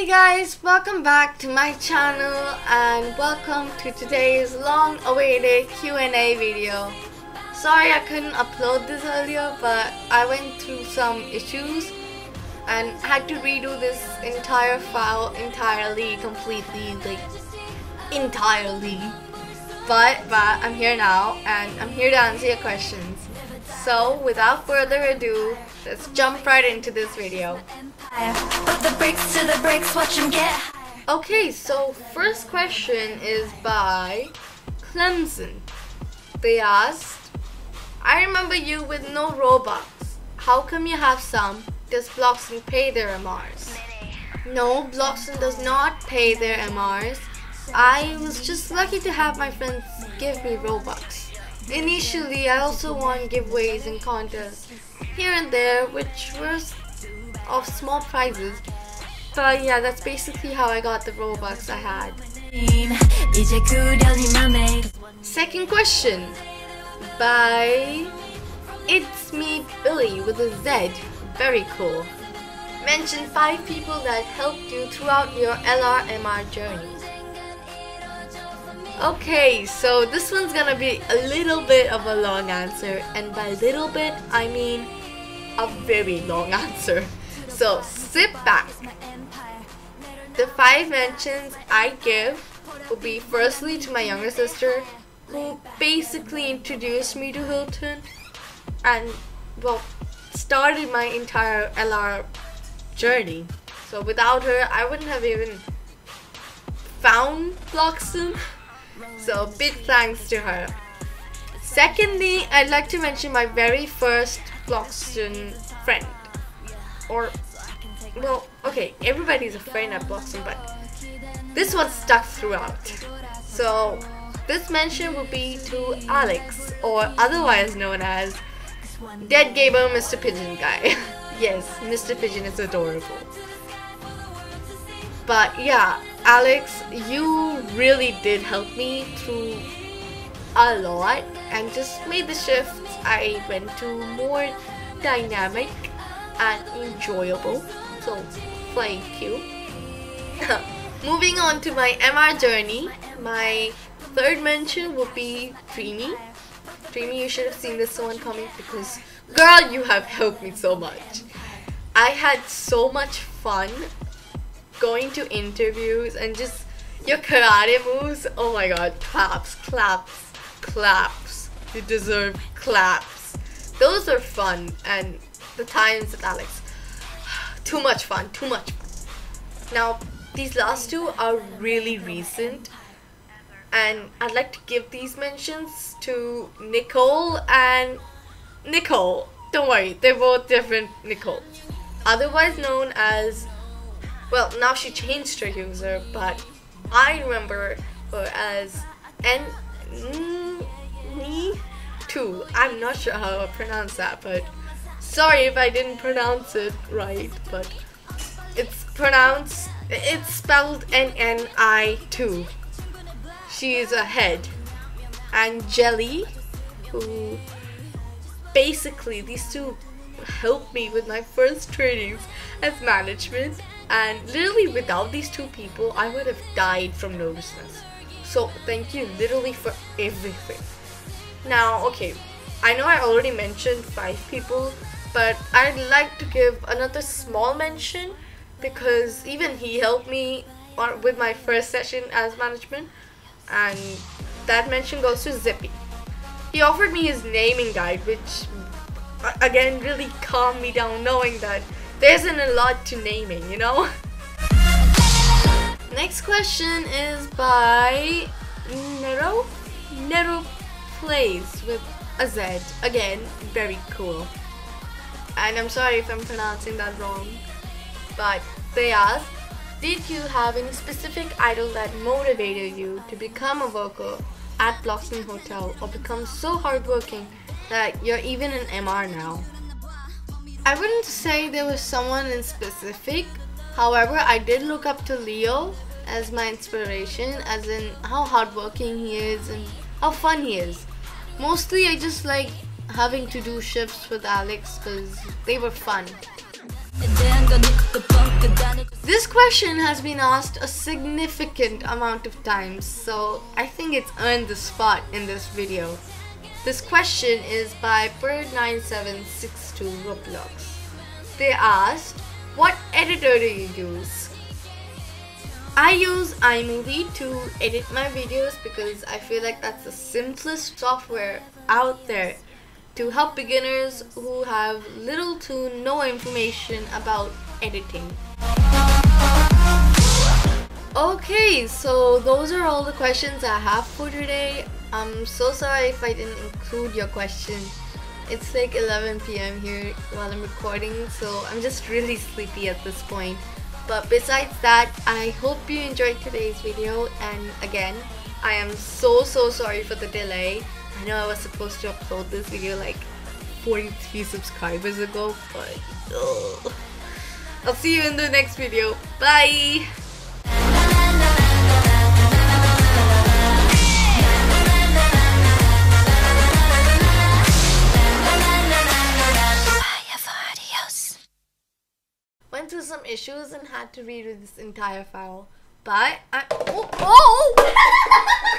guys, welcome back to my channel and welcome to today's long-awaited Q&A video. Sorry I couldn't upload this earlier, but I went through some issues and had to redo this entire file entirely. But I'm here now and I'm here to answer your questions. So without further ado, let's jump right into this video. Okay, so first question is by Clemson. They asked, I remember you with no Robux. How come you have some? Does Bloxton pay their MRs? No, Bloxton does not pay their MRs. I was just lucky to have my friends give me Robux. Initially, I also won giveaways and contests here and there, which were of small prizes. But yeah, that's basically how I got the Robux I had. Second question by It's Me Billy with a Z. Very cool. Mention 5 people that helped you throughout your LRMR journey. Okay, so this one's gonna be a little bit of a long answer, and by little bit I mean a very long answer. So sit back. The 5 mentions I give will be firstly to my younger sister, who basically introduced me to Hilton and well started my entire LR journey. So without her I wouldn't have even found Bloxton. So big thanks to her. Secondly, I'd like to mention my very first Bloxton friend. Or, well, okay, everybody's a friend at Bloxton, but this one stuck throughout. So this mention will be to Alex, or otherwise known as Dead Gamer Mr. Pigeon guy. Yes, Mr. Pigeon is adorable. But yeah, Alex, you really did help me through a lot and just made the shifts I went to more dynamic and enjoyable. So thank you. Moving on to my MR journey, my third mention will be Dreamy. Dreamy, you should have seen this one coming because girl, you have helped me so much. I had so much fun going to interviews and just your karate moves. Oh my god, claps, claps, claps. You deserve claps. Those are fun, and the times with Alex, too much fun, too much fun. Now these last 2 are really recent, and I'd like to give these mentions to Nicole and Nicole. Don't worry, they're both different Nicole, otherwise known as, well, now she changed her user, but I remember her as N2. I'm not sure how to pronounce that, but sorry if I didn't pronounce it right, but it's spelled NNI2. She is a head. And Jelly, who basically these 2 helped me with my first trainings as management, and literally without these 2 people I would have died from nervousness. So thank you literally for everything. Now okay, I know I already mentioned 5 people, but I'd like to give another small mention because even he helped me with my first session as management, and that mention goes to Zippy. He offered me his naming guide, which again really calmed me down knowing that there isn't a lot to naming, you know? Next question is by Nero Plays with a Z. Again, very cool. And I'm sorry if I'm pronouncing that wrong. But they asked, did you have any specific idol that motivated you to become a worker at Bloxton Hotel or become so hardworking that you're even an MR now? I wouldn't say there was someone in specific. However, I did look up to Leo as my inspiration, as in how hardworking he is and how fun he is. Mostly I just like having to do shifts with Alex because they were fun. This question has been asked a significant amount of times, so I think it's earned the spot in this video. This question is by Bird9762 Roblox. They asked, what editor do you use? I use iMovie to edit my videos because I feel like that's the simplest software out there to help beginners who have little to no information about editing. Okay, so those are all the questions I have for today. I'm so sorry if I didn't include your question. It's like 11 p.m. here while I'm recording, so I'm just really sleepy at this point. But besides that, I hope you enjoyed today's video, and again, I am so sorry for the delay. I know I was supposed to upload this video like 43 subscribers ago, but I'll see you in the next video. Bye! Went through some issues and had to redo this entire file, but